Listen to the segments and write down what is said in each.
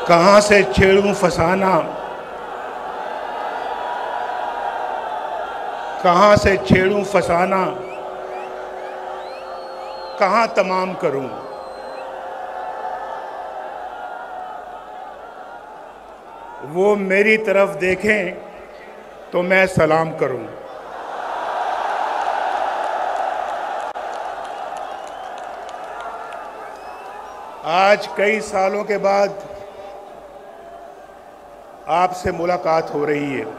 कहाँ से छेड़ूं फसाना, कहाँ से छेड़ूं फसाना, कहाँ तमाम करूं। वो मेरी तरफ देखें तो मैं सलाम करूं। आज कई सालों के बाद आपसे मुलाकात हो रही है।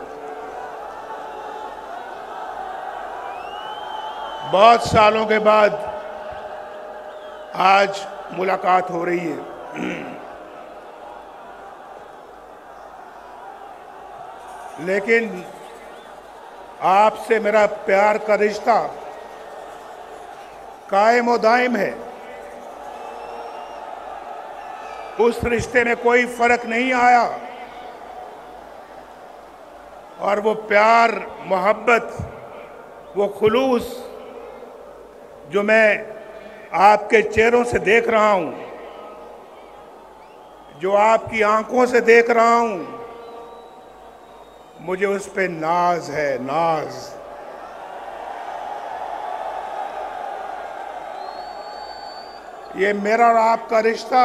बहुत सालों के बाद आज मुलाकात हो रही है। लेकिन आपसे मेरा प्यार का रिश्ता कायम और दायम है। उस रिश्ते में कोई फर्क नहीं आया और वो प्यार, मोहब्बत, वो खुलूस जो मैं आपके चेहरों से देख रहा हूं, जो आपकी आंखों से देख रहा हूं, मुझे उस पे नाज है, नाज। ये मेरा और आपका रिश्ता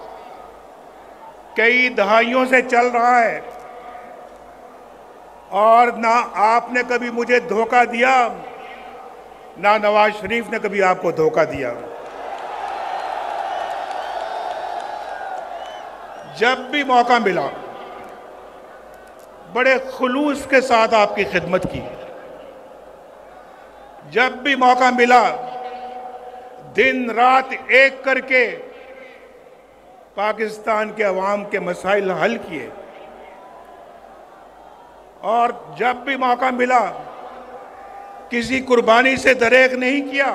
कई दहाइयों से चल रहा है और ना आपने कभी मुझे धोखा दिया, ना नवाज शरीफ ने कभी आपको धोखा दिया। जब भी मौका मिला बड़े खुलूस के साथ आपकी खिदमत की। जब भी मौका मिला दिन रात एक करके पाकिस्तान के अवाम के मसाइल हल किए और जब भी मौका मिला किसी कुर्बानी से दरेक नहीं किया।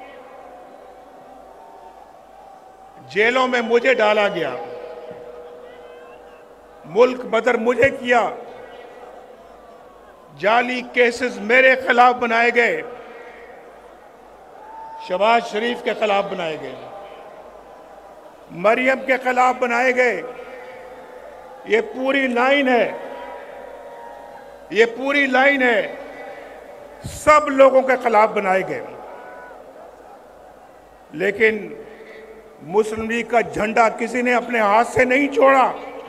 जेलों में मुझे डाला गया, मुल्क बदर मुझे किया, जाली केसेस मेरे खिलाफ बनाए गए, शहबाज शरीफ के खिलाफ बनाए गए, मरियम के खिलाफ बनाए गए। ये पूरी लाइन है, ये पूरी लाइन है, सब लोगों के खिलाफ बनाए गए। लेकिन मुस्लिम लीग का झंडा किसी ने अपने हाथ से नहीं छोड़ा।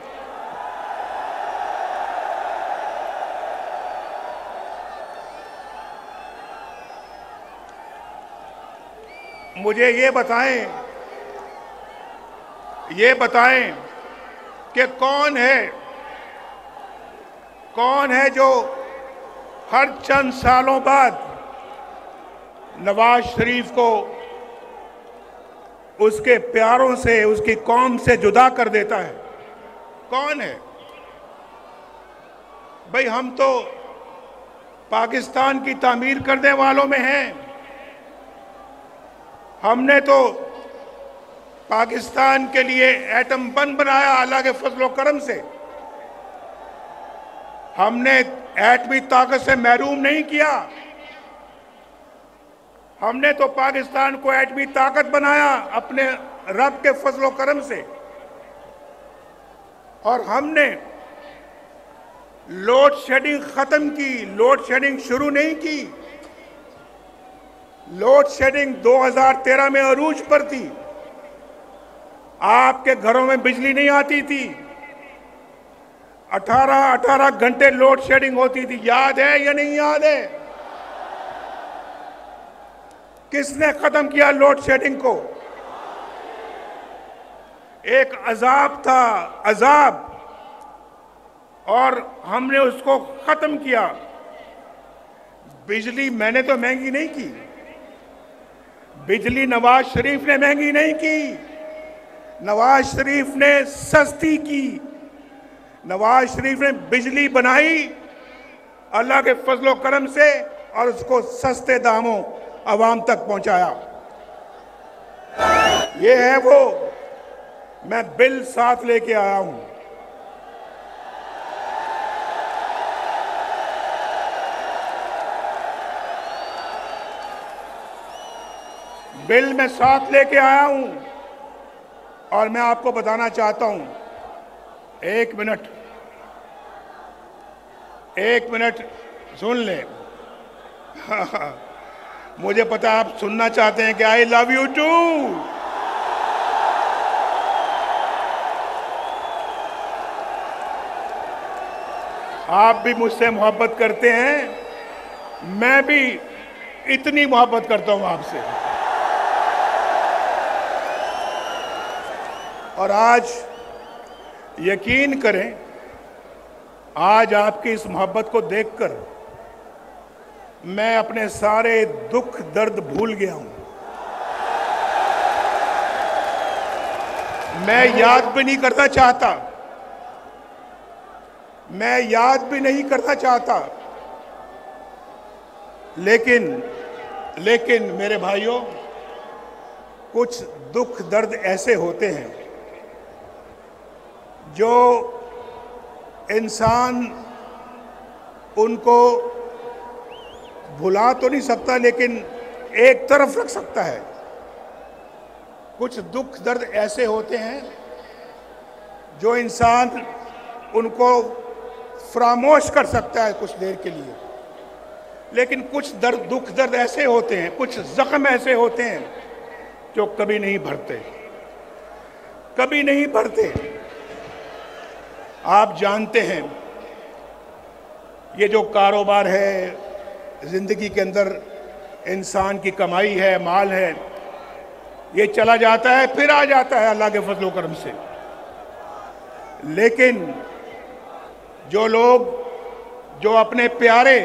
मुझे ये बताएं कि कौन है जो हर चंद सालों बाद नवाज शरीफ को उसके प्यारों से, उसकी कौम से जुदा कर देता है? कौन है भाई? हम तो पाकिस्तान की तामीर करने वालों में हैं। हमने तो पाकिस्तान के लिए एटम बम बनाया अल्लाह के फजल करम से। हमने एटमी ताकत से महरूम नहीं किया। हमने तो पाकिस्तान को एटमी ताकत बनाया अपने रब के फजल करम से। और हमने लोड शेडिंग खत्म की, लोड शेडिंग शुरू नहीं की। लोड शेडिंग 2013 में अरूज पर थी। आपके घरों में बिजली नहीं आती थी, 18 घंटे लोड शेडिंग होती थी। याद है या नहीं याद है? किसने खत्म किया लोड शेडिंग को? एक अजाब था, अजाब, और हमने उसको खत्म किया। बिजली मैंने तो महंगी नहीं की, बिजली नवाज शरीफ ने महंगी नहीं की, नवाज शरीफ ने सस्ती की। नवाज शरीफ ने बिजली बनाई अल्लाह के फजलो करम से और उसको सस्ते दामों आवाम तक पहुंचाया। ये है वो, मैं बिल साथ लेके आया हूं। बिल मैं साथ लेके आया हूं और मैं आपको बताना चाहता हूं एक मिनट, एक मिनट सुन ले। मुझे पता आप सुनना चाहते हैं कि आई लव यू टू। आप भी मुझसे मोहब्बत करते हैं, मैं भी इतनी मोहब्बत करता हूं आपसे। और आज यकीन करें, आज आपकी इस मोहब्बत को देखकर मैं अपने सारे दुख दर्द भूल गया हूं। मैं याद भी नहीं करना चाहता, मैं याद भी नहीं करना चाहता, लेकिन मेरे भाइयों, कुछ दुख दर्द ऐसे होते हैं जो इंसान उनको भुला तो नहीं सकता, लेकिन एक तरफ रख सकता है। कुछ दुख दर्द ऐसे होते हैं जो इंसान उनको फरामोश कर सकता है कुछ देर के लिए, लेकिन कुछ दुख दर्द ऐसे होते हैं, कुछ जख्म ऐसे होते हैं जो कभी नहीं भरते, कभी नहीं भरते। आप जानते हैं, ये जो कारोबार है, जिंदगी के अंदर इंसान की कमाई है, माल है, ये चला जाता है फिर आ जाता है अल्लाह के फजल करम से। लेकिन जो लोग, जो अपने प्यारे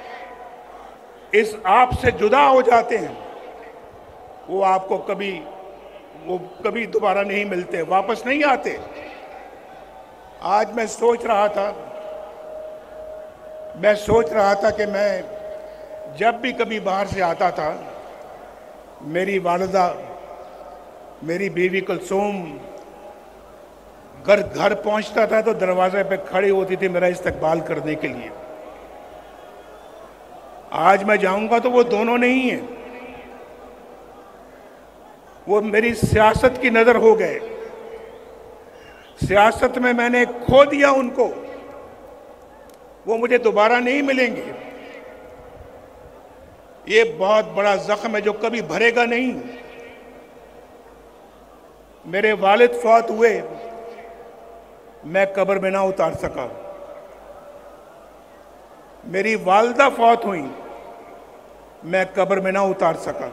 इस आप से जुदा हो जाते हैं, वो आपको कभी दोबारा नहीं मिलते, वापस नहीं आते। आज मैं सोच रहा था कि मैं जब भी कभी बाहर से आता था, मेरी वालिदा, मेरी बीवी कुलसूम घर पहुंचता था तो दरवाजे पे खड़ी होती थी मेरा इस्तकबाल करने के लिए। आज मैं जाऊंगा तो वो दोनों नहीं है, वो मेरी सियासत की नजर हो गए। सियासत में मैंने खो दिया उनको, वो मुझे दोबारा नहीं मिलेंगे। ये बहुत बड़ा जख्म है जो कभी भरेगा नहीं। मेरे वालिद फौत हुए, मैं कब्र में ना उतार सका। मेरी वालिदा फौत हुई, मैं कब्र में ना उतार सका।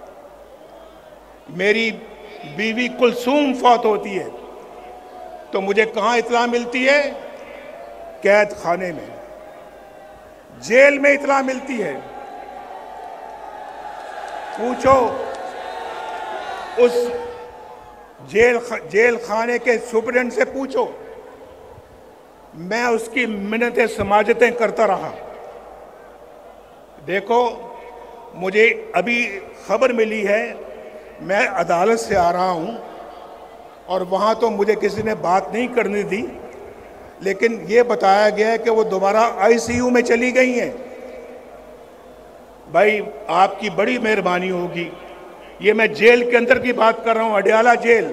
मेरी बीवी कुलसूम फौत होती है तो मुझे कहां इत्तला मिलती है? कैद खाने में, जेल में इत्तला मिलती है। पूछो उस जेल खाने के सुपरिटेंडेंट से पूछो, मैं उसकी मिन्नतें समाजतें करता रहा। देखो, मुझे अभी खबर मिली है, मैं अदालत से आ रहा हूं और वहां तो मुझे किसी ने बात नहीं करने दी, लेकिन ये बताया गया है कि वो दोबारा आईसीयू में चली गई हैं। भाई, आपकी बड़ी मेहरबानी होगी। ये मैं जेल के अंदर की बात कर रहा हूं, अडयाला जेल।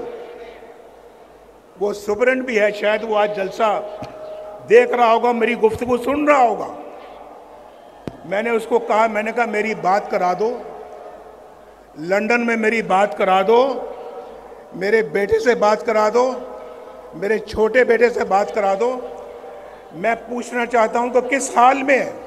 वो सुपरिटेंडेंट भी है, शायद वो आज जलसा देख रहा होगा, मेरी गुफ्तगू सुन रहा होगा। मैंने उसको कहा, मैंने कहा मेरी बात करा दो, लंदन में मेरी बात करा दो, मेरे बेटे से बात करा दो, मेरे छोटे बेटे से बात करा दो। मैं पूछना चाहता हूं कि किस हाल में है।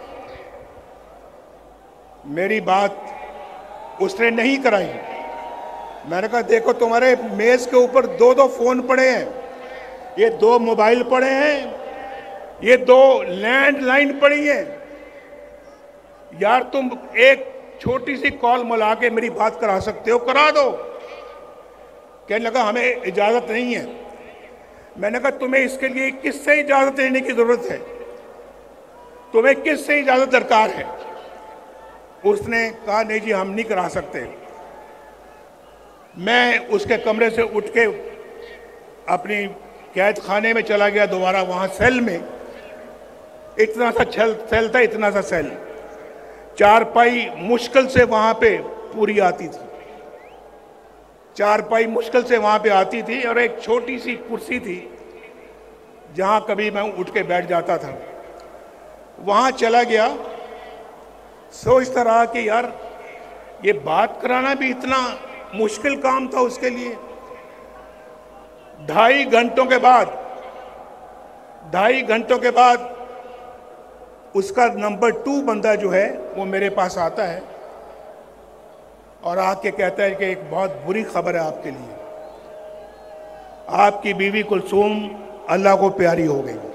मेरी बात उसने नहीं कराई। मैंने कहा देखो, तुम्हारे मेज के ऊपर 2-2 फोन पड़े हैं, ये 2 मोबाइल पड़े हैं, ये 2 लैंडलाइन पड़ी है। यार, तुम एक छोटी सी कॉल मिला के मेरी बात करा सकते हो, करा दो। कहने लगा हमें इजाजत नहीं है। मैंने कहा तुम्हें इसके लिए किससे इजाजत लेने की जरूरत है? तुम्हें किससे इजाजत दरकार है? उसने कहा नहीं जी, हम नहीं करा सकते। मैं उसके कमरे से उठ के अपनी कैद खाने में चला गया दोबारा। वहां सेल में इतना सा सेल था, इतना सा सेल, चारपाई मुश्किल से वहां पे पूरी आती थी, चारपाई मुश्किल से वहां पे आती थी, और एक छोटी सी कुर्सी थी जहां कभी मैं उठ के बैठ जाता था, वहां चला गया। सोचता रहा कि यार ये बात कराना भी इतना मुश्किल काम था उसके लिए। 2.5 घंटों के बाद उसका नंबर 2 बंदा जो है वो मेरे पास आता है और आके कहता है कि एक बहुत बुरी खबर है आपके लिए, आपकी बीवी कुलसूम अल्लाह को प्यारी हो गई।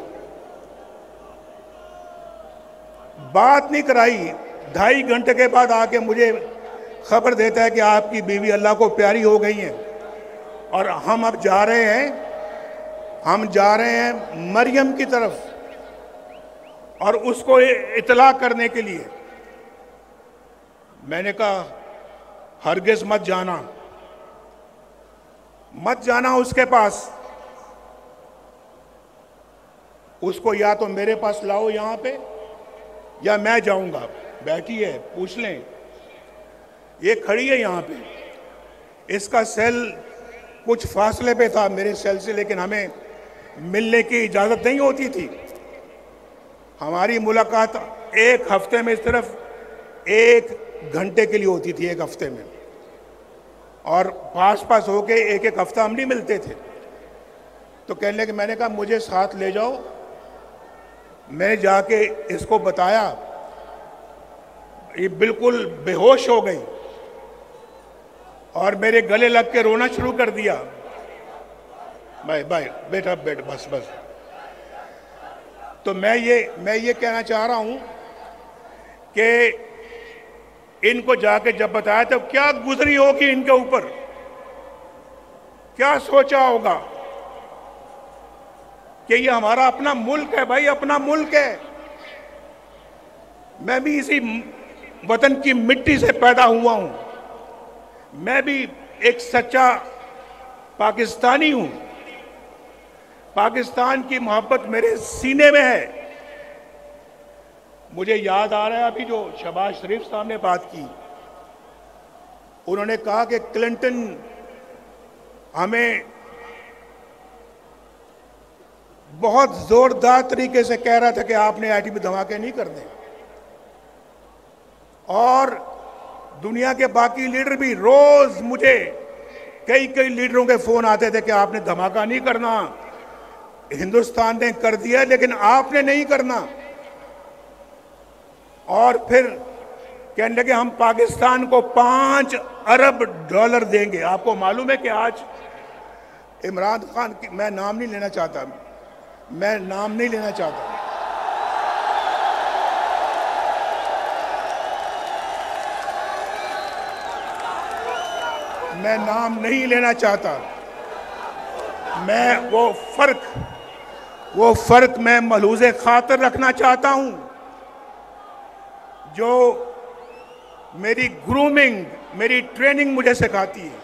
बात नहीं कराई, 2.5 घंटे के बाद आके मुझे खबर देता है कि आपकी बीवी अल्लाह को प्यारी हो गई है और हम अब जा रहे हैं मरियम की तरफ और उसको इतला करने के लिए। मैंने कहा हरगिज मत जाना उसके पास, उसको या तो मेरे पास लाओ यहां पे या मैं जाऊंगा। बैठी है, पूछ लें, ये खड़ी है यहां पे। इसका सेल कुछ फासले पे था मेरे सेल से, लेकिन हमें मिलने की इजाजत नहीं होती थी। हमारी मुलाकात एक हफ्ते में सिर्फ 1 घंटे के लिए होती थी, 1 हफ्ते में, और पास होके एक हफ्ता हम नहीं मिलते थे। तो कहने लगे, मैंने कहा मुझे साथ ले जाओ। मैंने जाके इसको बताया, ये बिल्कुल बेहोश हो गई और मेरे गले लग के रोना शुरू कर दिया। भाई बेटा बैठ, बस। तो मैं ये कहना चाह रहा हूं कि इनको जाके जब बताया तो क्या गुजरी होगी इनके ऊपर, क्या सोचा होगा कि ये हमारा अपना मुल्क है। भाई अपना मुल्क है, मैं भी इसी वतन की मिट्टी से पैदा हुआ हूं, मैं भी एक सच्चा पाकिस्तानी हूं। पाकिस्तान की मोहब्बत मेरे सीने में है। मुझे याद आ रहा है अभी जो शहबाज शरीफ साहब ने बात की, उन्होंने कहा कि क्लिंटन हमें बहुत जोरदार तरीके से कह रहा था कि आपने एटमी धमाके नहीं करने, और दुनिया के बाकी लीडर भी रोज मुझे कई लीडरों के फोन आते थे कि आपने धमाका नहीं करना, हिंदुस्तान ने कर दिया लेकिन आपने नहीं करना। और फिर कहने लगे हम पाकिस्तान को $5 अरब देंगे। आपको मालूम है कि आज इमरान खान की, मैं नाम नहीं लेना चाहता, मैं नाम नहीं लेना चाहता, मैं वो फर्क मैं मलहूज़े खातिर रखना चाहता हूं, जो मेरी ग्रूमिंग, मेरी ट्रेनिंग मुझे सिखाती है।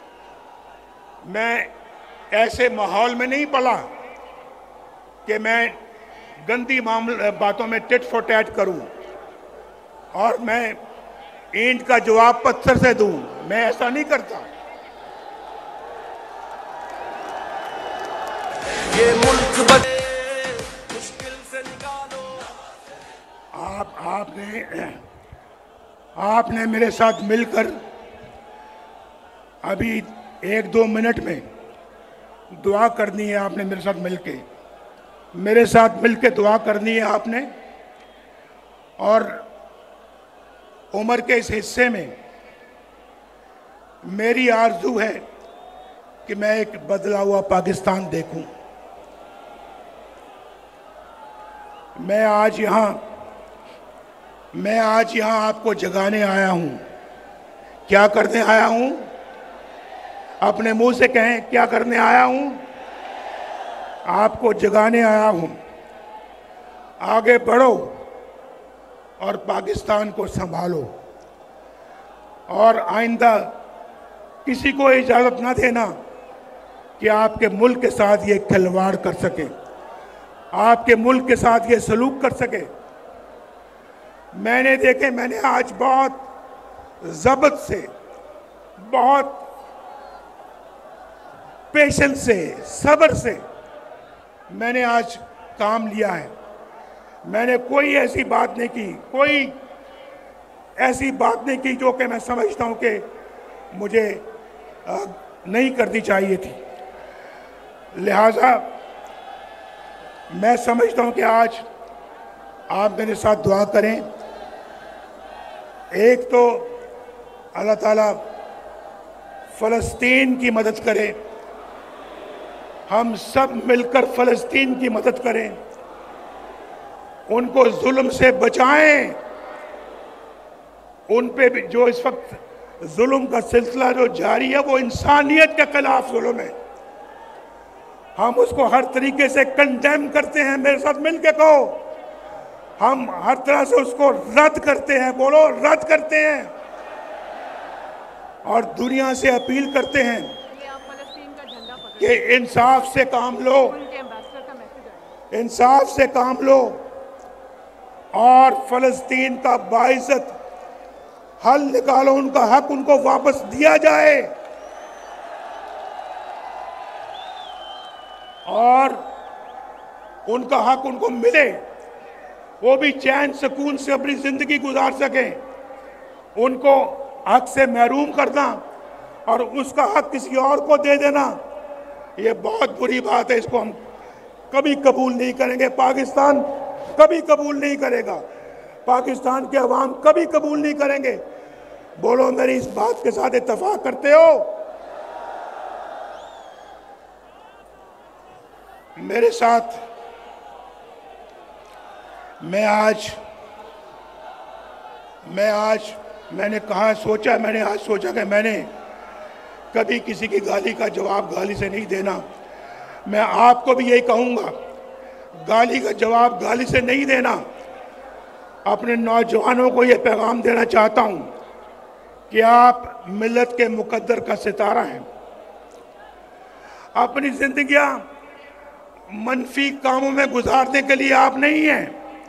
मैं ऐसे माहौल में नहीं पला कि मैं गंदी बातों में टिट फॉर टैट करूं और मैं ईंट का जवाब पत्थर से दूं, मैं ऐसा नहीं करता। ये मुल्क बने मुश्किल से निकालो। आपने मेरे साथ मिलकर अभी 1-2 मिनट में दुआ करनी है। आपने मेरे साथ मिलके दुआ करनी है आपने। और उम्र के इस हिस्से में मेरी आरज़ू है कि मैं एक बदला हुआ पाकिस्तान देखूं। मैं आज यहाँ आपको जगाने आया हूं। क्या करने आया हूं? अपने मुंह से कहें, क्या करने आया हूं? आपको जगाने आया हूं। आगे बढ़ो और पाकिस्तान को संभालो, और आइंदा किसी को इजाजत ना देना कि आपके मुल्क के साथ ये खिलवाड़ कर सके, आपके मुल्क के साथ ये सलूक कर सके। मैंने आज बहुत ज़ब्त से, बहुत पेशेंस से, सब्र से मैंने आज काम लिया है। मैंने कोई ऐसी बात नहीं की, कोई ऐसी बात नहीं की जो कि मैं समझता हूं कि मुझे नहीं करनी चाहिए थी। लिहाजा मैं समझता हूं कि आज आप मेरे साथ दुआ करें। एक तो अल्लाह ताला फ़लस्तीन की मदद करे, हम सब मिलकर फ़लस्तीन की मदद करें, उनको जुल्म से बचाएं। उन पे भी जो इस वक्त जुल्म का सिलसिला जो जारी है वो इंसानियत के खिलाफ जुल्म है। हम उसको हर तरीके से कंडेम करते हैं। मेरे साथ मिलके कहो, हम हर तरह से उसको रद्द करते हैं। बोलो, रद्द करते हैं। और दुनिया से अपील करते हैं कि इंसाफ से काम लो, इंसाफ से काम लो और फ़लस्तीन का बाइज़्ज़त हल निकालो। उनका हक उनको वापस दिया जाए और उनका हक उनको मिले, वो भी चैन सुकून से अपनी जिंदगी गुजार सकें। उनको हक से महरूम करना और उसका हक किसी और को दे देना, ये बहुत बुरी बात है। इसको हम कभी कबूल नहीं करेंगे। पाकिस्तान कभी कबूल नहीं करेगा। पाकिस्तान के अवाम कभी कबूल नहीं करेंगे। बोलो, मेरी इस बात के साथ इत्तेफाक करते हो? मेरे साथ मैंने आज सोचा कि मैंने कभी किसी की गाली का जवाब गाली से नहीं देना। मैं आपको भी यही कहूंगा, गाली का जवाब गाली से नहीं देना। अपने नौजवानों को यह पैगाम देना चाहता हूं कि आप मिल्लत के मुकद्दर का सितारा हैं। अपनी जिंदगियां मनफी कामों में गुजारने के लिए आप नहीं हैं।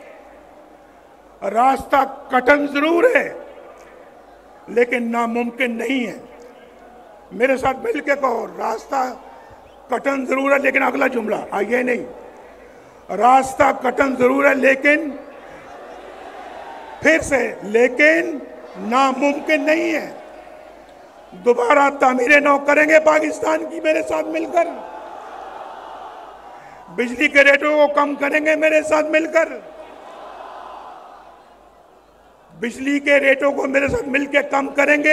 रास्ता कठिन जरूर है लेकिन नामुमकिन नहीं है। मेरे साथ मिलके कहो, रास्ता कठिन जरूर है लेकिन अगला जुमला आइए नहीं, रास्ता कठिन जरूर है लेकिन फिर से लेकिन नामुमकिन नहीं है। दोबारा तामीर नौ करेंगे पाकिस्तान की मेरे साथ मिलकर। बिजली के रेटों को कम करेंगे मेरे साथ मिलकर। बिजली के रेटों को मेरे साथ मिलकर कम करेंगे।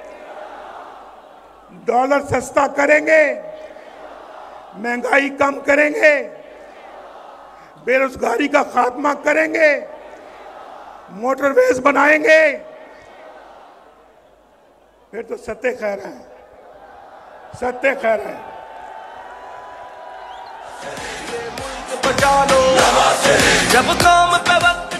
डॉलर सस्ता करेंगे, महंगाई कम करेंगे, बेरोजगारी का खात्मा करेंगे, मोटरवेज बनाएंगे। फिर तो सत्य खैर है, सत्य खैर है। जब काम पे वक्त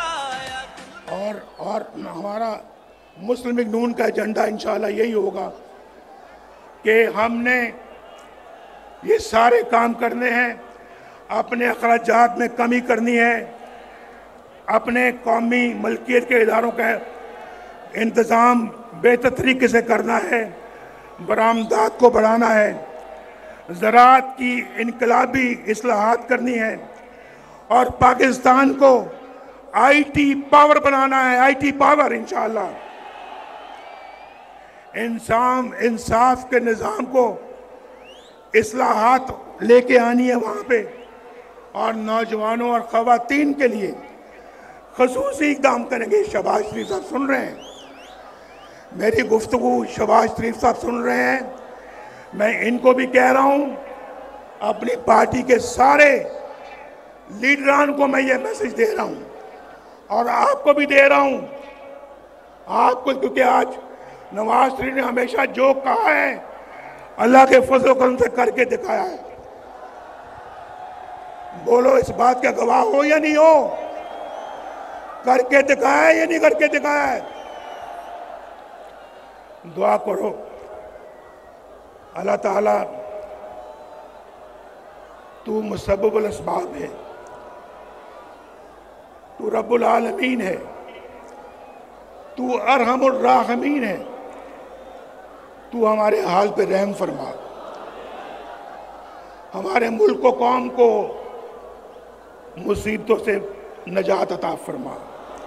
और हमारा मुस्लिम लीग नून का एजेंडा इंशाल्लाह यही होगा कि हमने ये सारे काम करने हैं। अपने अखराजात में कमी करनी है, अपने कौमी मलकियत के इदारों का इंतज़ाम बेहतर तरीके से करना है, बरामदात को बढ़ाना है, ज़राअत की इनकलाबी इस्लाहात करनी है और पाकिस्तान को आईटी पावर बनाना है। आईटी पावर इंशाअल्लाह इंसाफ के निज़ाम को इस्लाहात लेके आनी है वहाँ पे और नौजवानों और ख़वातीन के लिए ख़ुसूसी इक़दाम करेंगे। शहबाज शरीफ साहब सुन रहे हैं मेरी गुफ्तगू, शहबाज शरीफ साहब सुन रहे हैं। मैं इनको भी कह रहा हूँ, अपनी पार्टी के सारे लीडरान को मैं ये मैसेज दे रहा हूँ और आपको भी दे रहा हूँ। आपको, क्योंकि आज नवाज शरीफ ने हमेशा जो कहा है अल्लाह के फजल करम से करके दिखाया है। बोलो, इस बात का गवाह हो या नहीं हो? करके दिखाया है या नहीं करके दिखाया है? दुआ करो अल्लाह ताला, तू मुसब्बिबुल अस्बाब है, तू रब्बुल आलमीन है, तू अरहमुर राहिमीन है। तू हमारे हाल पे रहम फरमा, हमारे मुल्क को, कौम को मुसीबतों से नजात अता फरमा।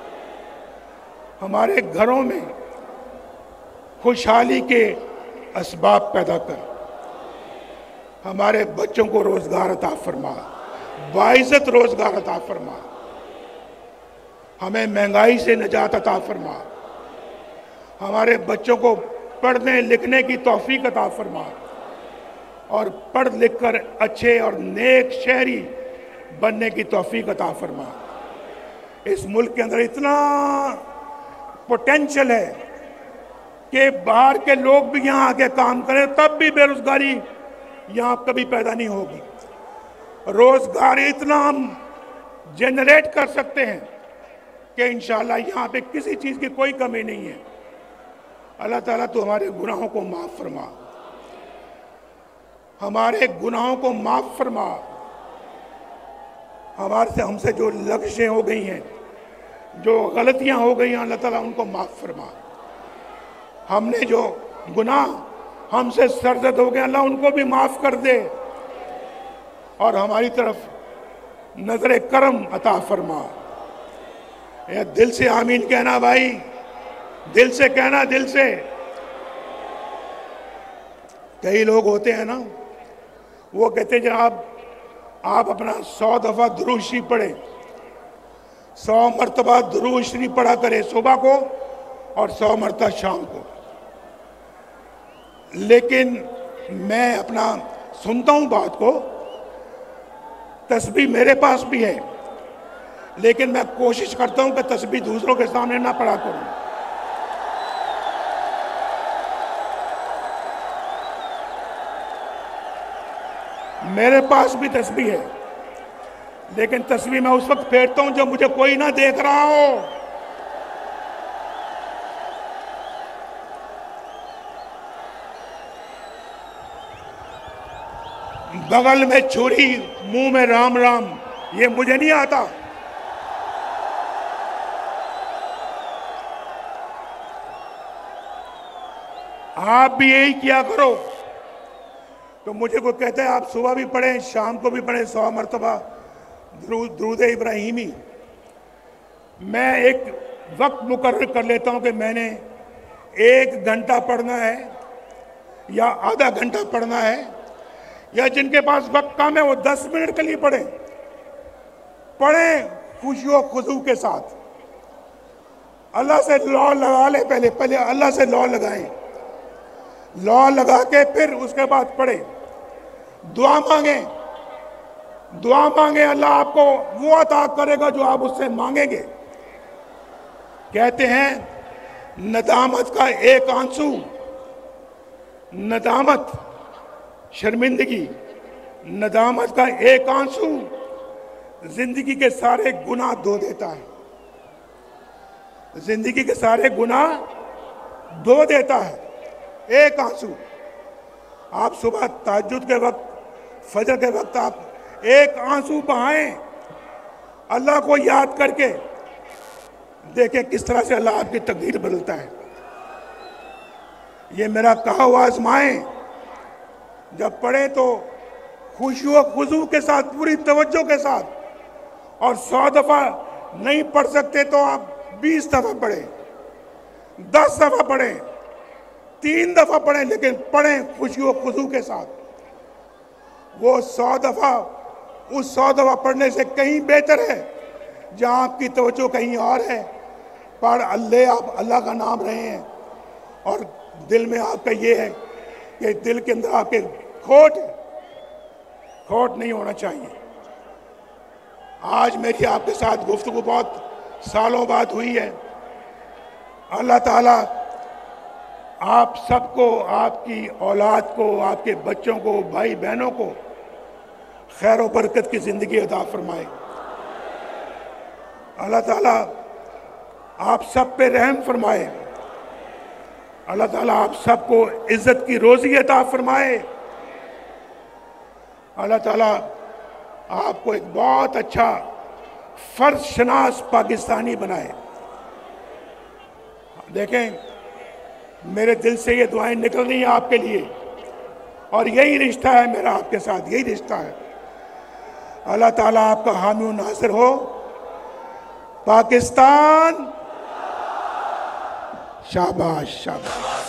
हमारे घरों में खुशहाली के असबाब पैदा कर। हमारे बच्चों को रोजगार अता फरमा, बाइज्जत रोजगार अता फरमा। हमें महंगाई से निजात अता फरमा। हमारे बच्चों को पढ़ने लिखने की तौफीक अता फरमा और पढ़ लिख कर अच्छे और नेक शहरी बनने की तौफीक अता फरमा। इस मुल्क के अंदर इतना पोटेंशियल है कि बाहर के लोग भी यहाँ आके काम करें, तब भी बेरोजगारी यहाँ कभी पैदा नहीं होगी। रोजगार इतना हम जनरेट कर सकते हैं कि इंशाअल्लाह यहाँ पे किसी चीज़ की कोई कमी नहीं है। अल्लाह ताला तो हमारे गुनाहों को माफ़ फरमा, हमारे गुनाहों को माफ़ फरमा। हमसे जो लफ्ज़ें हो गई हैं, जो गलतियां हो गई हैं, अल्लाह ताला उनको माफ़ फरमा। हमने जो गुनाह हमसे सरजद हो गए, अल्लाह उनको भी माफ़ कर दे और हमारी तरफ नजर करम अता फरमा। दिल से आमीन कहना भाई, दिल से कहना, दिल से। कई लोग होते हैं ना, वो कहते हैं जनाब आप अपना 100 दफा दुरूद शरीफ पढ़े, 100 मरतबा दुरूद शरीफ पढ़ा करें सुबह को और 100 मरतबा शाम को। लेकिन मैं अपना सुनता हूं बात को, तस्बीह मेरे पास भी है, लेकिन मैं कोशिश करता हूं कि तस्बीह दूसरों के सामने ना पढ़ा करूं। मेरे पास भी तस्बीह है, लेकिन तस्बीह मैं उस वक्त फेरता हूं जब मुझे कोई ना देख रहा हो। बगल में छुरी, मुंह में राम राम, ये मुझे नहीं आता। आप भी यही किया करो। तो मुझे कोई कहता है आप सुबह भी पढ़ें, शाम को भी पढ़ें 100 मरतबा दुरूद इब्राहिमी। मैं एक वक्त मुकर्रर कर लेता हूं कि मैंने 1 घंटा पढ़ना है या आधा घंटा पढ़ना है, या जिनके पास वक्त कम है वो 10 मिनट के लिए पढ़ें खुशी और खुशू के साथ। अल्लाह से लौ लगा ले, पहले अल्लाह से लौ लगाएं, लौ लगा के फिर उसके बाद पढ़ें। दुआ मांगे, अल्लाह आपको वो अता करेगा जो आप उससे मांगेंगे। कहते हैं नदामत का एक आंसू, नदामत शर्मिंदगी, नदामत का एक आंसू जिंदगी के सारे गुनाह धो देता है। जिंदगी के सारे गुनाह धो देता है एक आंसू। आप सुबह तहज्जुद के वक्त, फजर के वक्त आप एक आंसू बहाएं, अल्लाह को याद करके देखें किस तरह से अल्लाह आपकी तकदीर बदलता है। ये मेरा कहा हुआ आजमाएं, जब पढ़े तो खुशी व खुशू के साथ, पूरी तवज्जो के साथ, और 100 दफा नहीं पढ़ सकते तो आप 20 दफा पढ़ें, 10 दफा पढ़ें, 3 दफा पढ़ें, लेकिन पढ़ें खुशी व खुशू के साथ। वो 100 दफा, उस 100 दफा पढ़ने से कहीं बेहतर है जहां आपकी तवज्जो कहीं और है, पर आप अल्लाह का नाम रहे हैं और दिल में आपका ये है कि दिल के अंदर आपके खोट नहीं होना चाहिए। आज मेरी आपके साथ गुफ्तगू बहुत सालों बाद हुई है। अल्लाह ताला आप सबको, आपकी औलाद को, आपके बच्चों को, भाई बहनों को खैर और बरकत की जिंदगी अता फरमाए। अल्लाह ताला आप सब पे रहम फरमाए। अल्लाह ताला आप सबको इज्जत की रोजी अता फरमाए। अल्लाह ताला आपको एक बहुत अच्छा फर्ज शनास पाकिस्तानी बनाए। देखें, मेरे दिल से ये दुआएं निकल रही हैं आपके लिए, और यही रिश्ता है मेरा आपके साथ, यही रिश्ता है। अल्लाह ताला आपका हामी और नासिर हो। पाकिस्तान शाबाश शाबाश।